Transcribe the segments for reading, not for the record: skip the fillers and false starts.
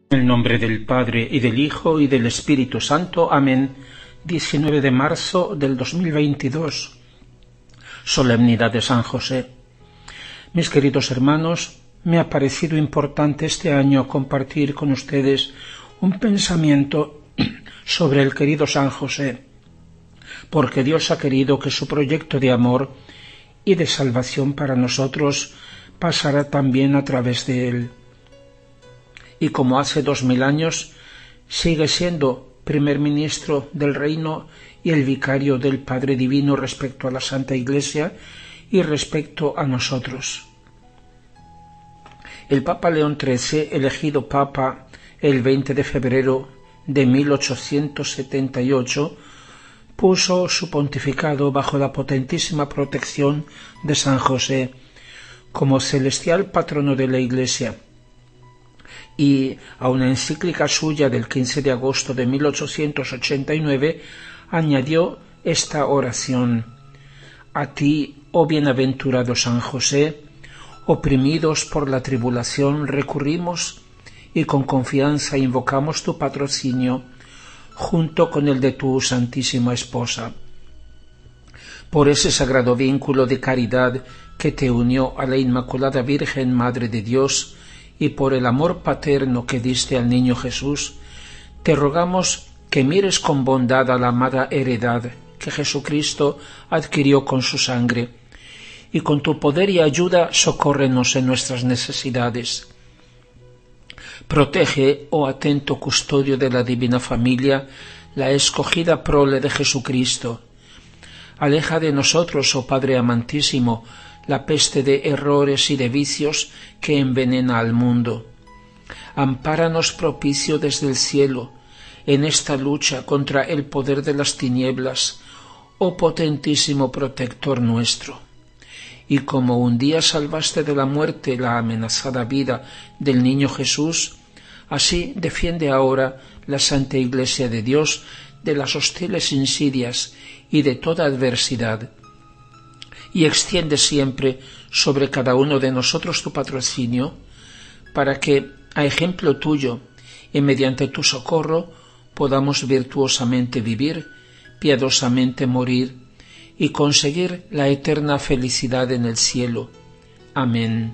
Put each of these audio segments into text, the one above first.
En el nombre del Padre, y del Hijo, y del Espíritu Santo. Amén. 19 de marzo del 2022. Solemnidad de San José. Mis queridos hermanos, me ha parecido importante este año compartir con ustedes un pensamiento sobre el querido San José, porque Dios ha querido que su proyecto de amor y de salvación para nosotros pasara también a través de él. Y como hace 2000 años, sigue siendo primer ministro del reino y el vicario del Padre Divino respecto a la Santa Iglesia y respecto a nosotros. El Papa León XIII, elegido Papa el 20 de febrero de 1878, puso su pontificado bajo la potentísima protección de San José como celestial patrono de la Iglesia, y a una encíclica suya del 15 de agosto de 1889 añadió esta oración: A ti, oh bienaventurado San José, oprimidos por la tribulación, recurrimos y con confianza invocamos tu patrocinio, junto con el de tu Santísima Esposa. Por ese sagrado vínculo de caridad que te unió a la Inmaculada Virgen Madre de Dios, y por el amor paterno que diste al niño Jesús, te rogamos que mires con bondad a la amada heredad que Jesucristo adquirió con su sangre, y con tu poder y ayuda socórrenos en nuestras necesidades. Protege, oh atento custodio de la divina familia, la escogida prole de Jesucristo. Aleja de nosotros, oh Padre amantísimo, la peste de errores y de vicios que envenena al mundo. Ampáranos propicio desde el cielo en esta lucha contra el poder de las tinieblas, oh potentísimo protector nuestro. Y como un día salvaste de la muerte la amenazada vida del niño Jesús, así defiende ahora la Santa Iglesia de Dios de las hostiles insidias y de toda adversidad, y extiende siempre sobre cada uno de nosotros tu patrocinio, para que, a ejemplo tuyo y mediante tu socorro, podamos virtuosamente vivir, piadosamente morir y conseguir la eterna felicidad en el cielo. Amén.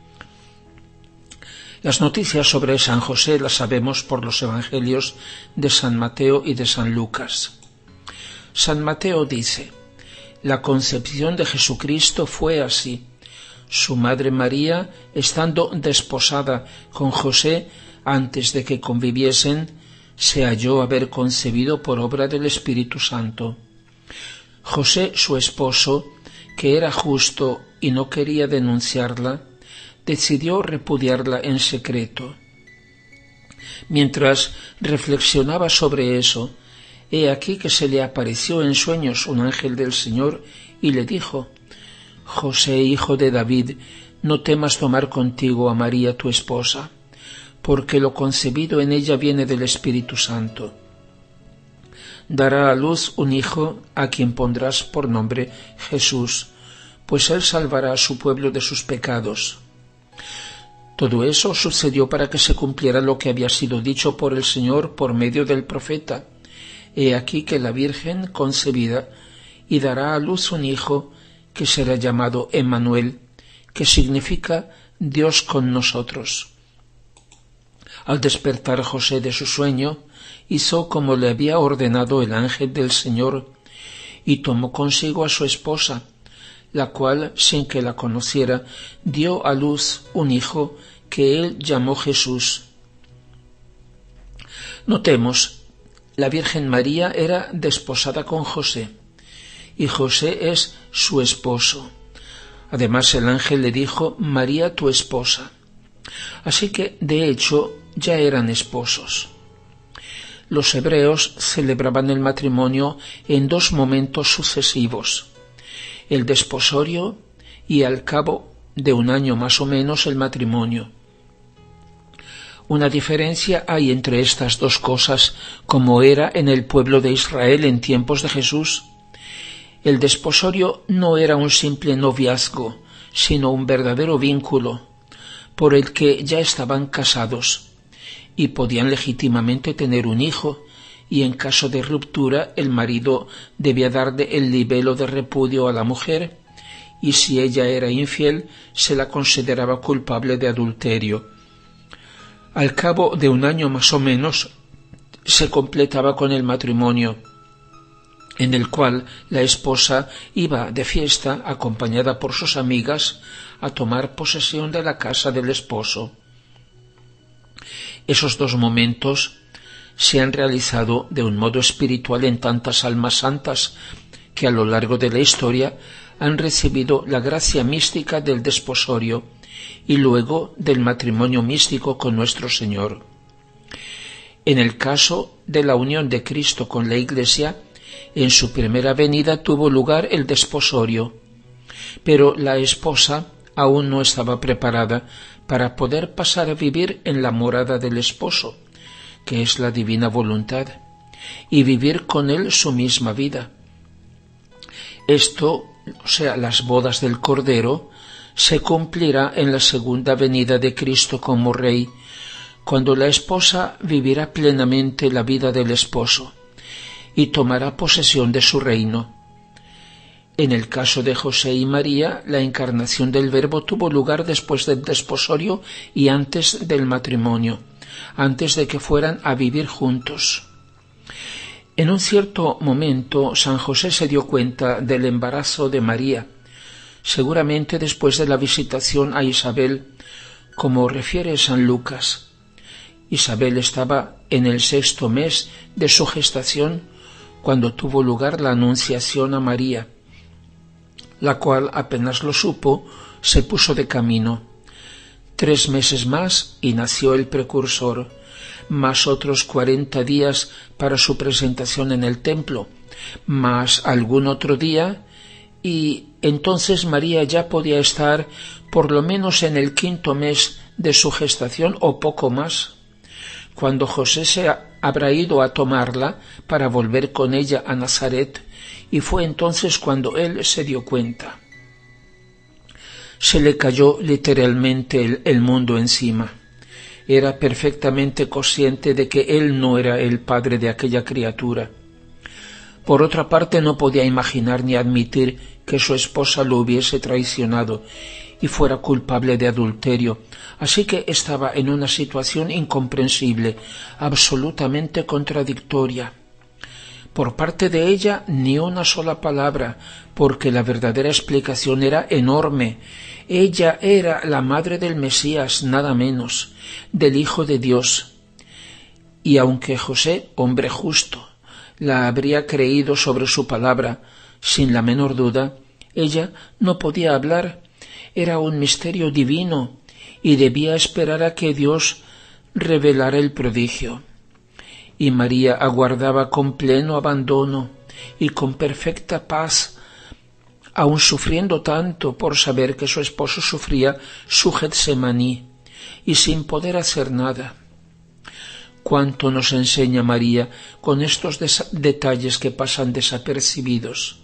Las noticias sobre San José las sabemos por los evangelios de San Mateo y de San Lucas. San Mateo dice: La concepción de Jesucristo fue así. Su madre María, estando desposada con José antes de que conviviesen, se halló haber concebido por obra del Espíritu Santo. José, su esposo, que era justo y no quería denunciarla, decidió repudiarla en secreto. Mientras reflexionaba sobre eso, he aquí que se le apareció en sueños un ángel del Señor y le dijo: José, hijo de David, no temas tomar contigo a María tu esposa, porque lo concebido en ella viene del Espíritu Santo. Dará a luz un hijo a quien pondrás por nombre Jesús, pues él salvará a su pueblo de sus pecados. Todo eso sucedió para que se cumpliera lo que había sido dicho por el Señor por medio del profeta: He aquí que la Virgen concebirá y dará a luz un hijo que será llamado Emmanuel, que significa Dios con nosotros. Al despertar José de su sueño, hizo como le había ordenado el ángel del Señor, y tomó consigo a su esposa, la cual, sin que la conociera, dio a luz un hijo que él llamó Jesús. Notemos, la Virgen María era desposada con José, y José es su esposo. Además, el ángel le dijo: María, tu esposa. Así que, de hecho, ya eran esposos. Los hebreos celebraban el matrimonio en dos momentos sucesivos: el desposorio y, al cabo de un año más o menos, el matrimonio. Una diferencia hay entre estas dos cosas, como era en el pueblo de Israel en tiempos de Jesús. El desposorio no era un simple noviazgo, sino un verdadero vínculo, por el que ya estaban casados, y podían legítimamente tener un hijo, y en caso de ruptura el marido debía darle el libelo de repudio a la mujer, y si ella era infiel se la consideraba culpable de adulterio. Al cabo de un año más o menos se completaba con el matrimonio, en el cual la esposa iba de fiesta acompañada por sus amigas a tomar posesión de la casa del esposo. Esos dos momentos se han realizado de un modo espiritual en tantas almas santas que a lo largo de la historia han recibido la gracia mística del desposorio y luego del matrimonio místico con nuestro Señor. En el caso de la unión de Cristo con la Iglesia, en su primera venida tuvo lugar el desposorio, pero la esposa aún no estaba preparada para poder pasar a vivir en la morada del esposo, que es la divina voluntad, y vivir con él su misma vida. Esto, o sea, las bodas del Cordero, se cumplirá en la segunda venida de Cristo como Rey, cuando la esposa vivirá plenamente la vida del esposo y tomará posesión de su reino. En el caso de José y María, la encarnación del Verbo tuvo lugar después del desposorio y antes del matrimonio, antes de que fueran a vivir juntos. En un cierto momento, San José se dio cuenta del embarazo de María, seguramente después de la visitación a Isabel, como refiere San Lucas. Isabel estaba en el 6º mes de su gestación cuando tuvo lugar la anunciación a María, la cual apenas lo supo, se puso de camino. 3 meses más y nació el precursor, más otros 40 días para su presentación en el templo, más algún otro día, y entonces María ya podía estar por lo menos en el 5º mes de su gestación o poco más, cuando José se habrá ido a tomarla para volver con ella a Nazaret, y fue entonces cuando él se dio cuenta. Se le cayó literalmente el mundo encima. Era perfectamente consciente de que él no era el padre de aquella criatura. Por otra parte, no podía imaginar ni admitir que su esposa lo hubiese traicionado y fuera culpable de adulterio, así que estaba en una situación incomprensible, absolutamente contradictoria. Por parte de ella, ni una sola palabra, porque la verdadera explicación era enorme. Ella era la madre del Mesías, nada menos, del Hijo de Dios. Y aunque José, hombre justo, la habría creído sobre su palabra, sin la menor duda, ella no podía hablar. Era un misterio divino y debía esperar a que Dios revelara el prodigio. Y María aguardaba con pleno abandono y con perfecta paz, aun sufriendo tanto por saber que su esposo sufría su Getsemaní y sin poder hacer nada. Cuánto nos enseña María con estos detalles que pasan desapercibidos.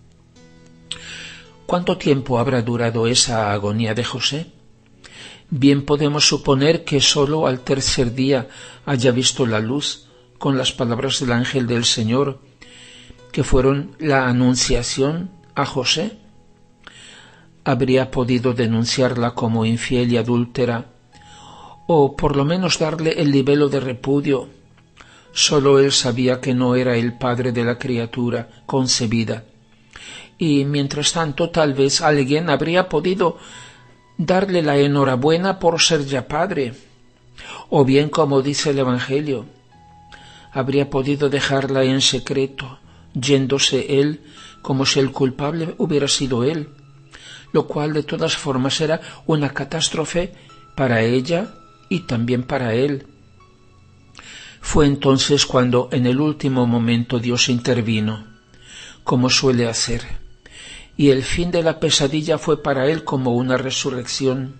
¿Cuánto tiempo habrá durado esa agonía de José? Bien podemos suponer que sólo al 3er día haya visto la luz con las palabras del ángel del Señor, que fueron la anunciación a José. Habría podido denunciarla como infiel y adúltera, o por lo menos darle el libelo de repudio. Sólo él sabía que no era el padre de la criatura concebida. Y mientras tanto tal vez alguien habría podido darle la enhorabuena por ser ya padre, o bien, como dice el Evangelio, habría podido dejarla en secreto, yéndose él como si el culpable hubiera sido él, lo cual de todas formas era una catástrofe para ella y también para él. Fue entonces cuando en el último momento Dios intervino, como suele hacer, y el fin de la pesadilla fue para él como una resurrección.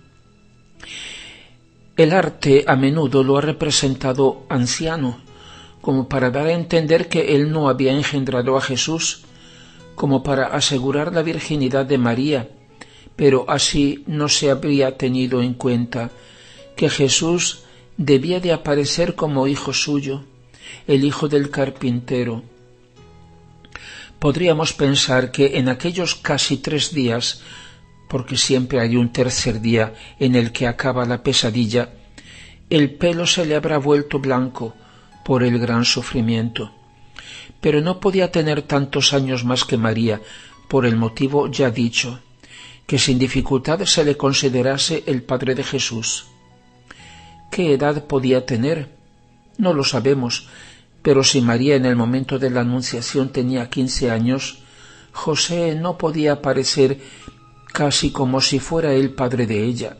El arte a menudo lo ha representado anciano, como para dar a entender que él no había engendrado a Jesús, como para asegurar la virginidad de María, pero así no se habría tenido en cuenta que Jesús debía de aparecer como hijo suyo, el hijo del carpintero. Podríamos pensar que en aquellos casi 3 días, porque siempre hay un tercer día en el que acaba la pesadilla, el pelo se le habrá vuelto blanco por el gran sufrimiento. Pero no podía tener tantos años más que María, por el motivo ya dicho, que sin dificultad se le considerase el padre de Jesús. ¿Qué edad podía tener? No lo sabemos, pero si María en el momento de la Anunciación tenía 15 años, José no podía parecer casi como si fuera el padre de ella.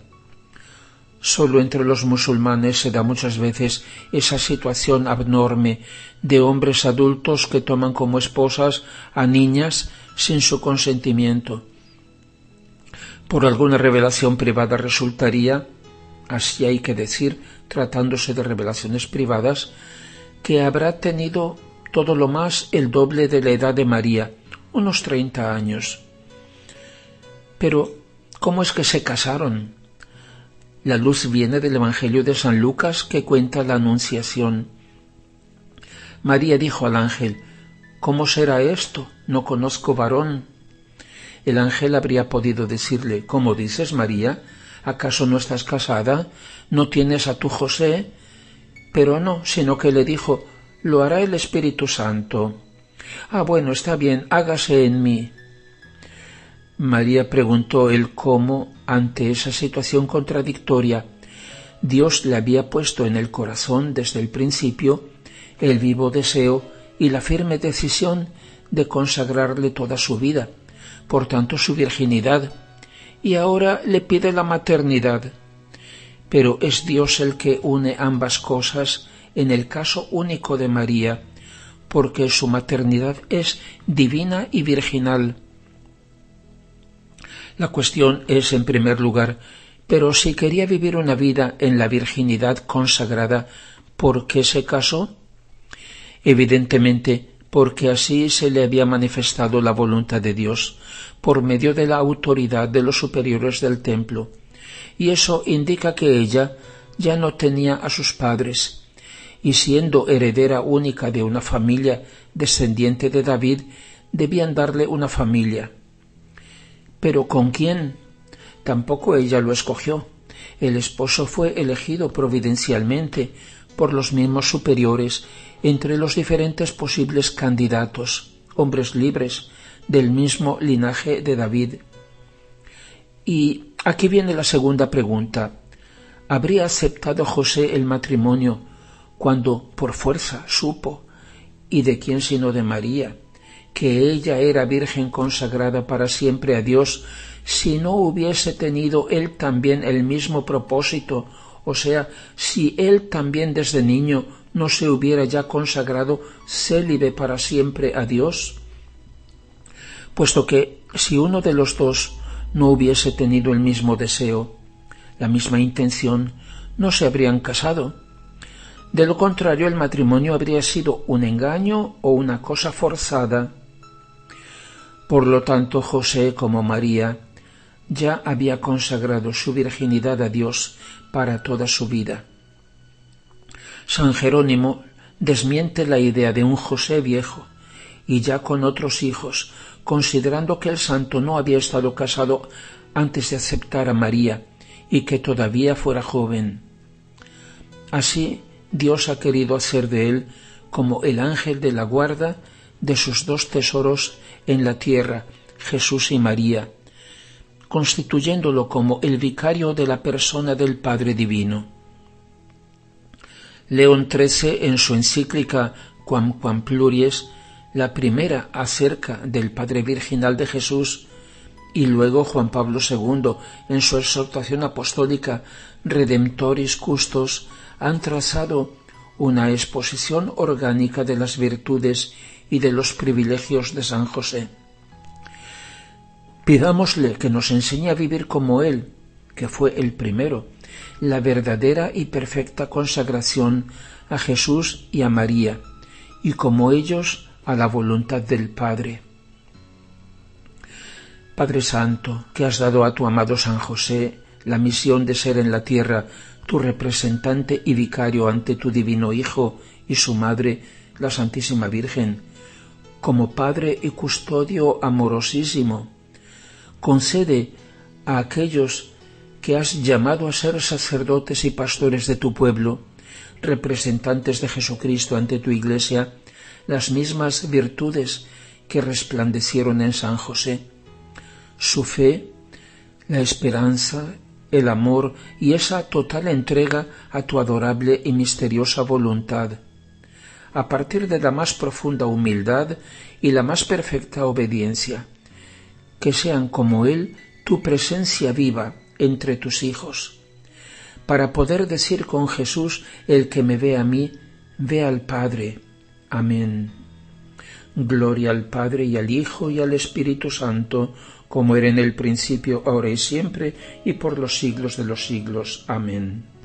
Solo entre los musulmanes se da muchas veces esa situación abnorme de hombres adultos que toman como esposas a niñas sin su consentimiento. Por alguna revelación privada resultaría, así hay que decir, tratándose de revelaciones privadas, que habrá tenido todo lo más el doble de la edad de María, unos 30 años. Pero, ¿cómo es que se casaron? La luz viene del Evangelio de San Lucas, que cuenta la Anunciación. María dijo al ángel: ¿Cómo será esto? No conozco varón. El ángel habría podido decirle: ¿Cómo dices, María? ¿Acaso no estás casada? ¿No tienes a tu José? Pero no, sino que le dijo: lo hará el Espíritu Santo. Ah, bueno, está bien, hágase en mí. María preguntó el cómo ante esa situación contradictoria. Dios le había puesto en el corazón desde el principio el vivo deseo y la firme decisión de consagrarle toda su vida, por tanto su virginidad, y ahora le pide la maternidad. Pero es Dios el que une ambas cosas en el caso único de María, porque su maternidad es divina y virginal. La cuestión es, en primer lugar, pero si quería vivir una vida en la virginidad consagrada, ¿por qué se casó? Evidentemente, porque así se le había manifestado la voluntad de Dios, por medio de la autoridad de los superiores del templo, y eso indica que ella ya no tenía a sus padres, y siendo heredera única de una familia descendiente de David, debían darle una familia. ¿Pero con quién? Tampoco ella lo escogió. El esposo fue elegido providencialmente por los mismos superiores entre los diferentes posibles candidatos, hombres libres del mismo linaje de David. Y aquí viene la segunda pregunta. ¿Habría aceptado José el matrimonio cuando por fuerza supo, y de quién sino de María, que ella era virgen consagrada para siempre a Dios, si no hubiese tenido él también el mismo propósito, o sea, si él también desde niño no se hubiera ya consagrado célibe para siempre a Dios? Puesto que si uno de los dos no hubiese tenido el mismo deseo, la misma intención, no se habrían casado. De lo contrario, el matrimonio habría sido un engaño o una cosa forzada. Por lo tanto, José, como María, ya había consagrado su virginidad a Dios para toda su vida. San Jerónimo desmiente la idea de un José viejo y ya con otros hijos, considerando que el santo no había estado casado antes de aceptar a María y que todavía fuera joven. Así, Dios ha querido hacer de él como el ángel de la guarda de sus 2 tesoros en la tierra, Jesús y María, constituyéndolo como el vicario de la persona del Padre Divino. León XIII, en su encíclica Quam Pluries, la primera acerca del Padre Virginal de Jesús, y luego Juan Pablo II, en su exhortación apostólica Redemptoris Custos, han trazado una exposición orgánica de las virtudes y de los privilegios de San José. Pidámosle que nos enseñe a vivir como él, que fue el primero, la verdadera y perfecta consagración a Jesús y a María, y como ellos a la voluntad del Padre. Padre Santo, que has dado a tu amado San José la misión de ser en la tierra tu representante y vicario ante tu divino Hijo y su Madre, la Santísima Virgen, como Padre y Custodio amorosísimo. Concede a aquellos que has llamado a ser sacerdotes y pastores de tu pueblo, representantes de Jesucristo ante tu Iglesia, las mismas virtudes que resplandecieron en San José: su fe, la esperanza, el amor y esa total entrega a tu adorable y misteriosa voluntad. A partir de la más profunda humildad y la más perfecta obediencia, que sean como Él tu presencia viva entre tus hijos, para poder decir con Jesús: el que me ve a mí, ve al Padre. Amén. Gloria al Padre y al Hijo y al Espíritu Santo, como era en el principio, ahora y siempre, y por los siglos de los siglos. Amén.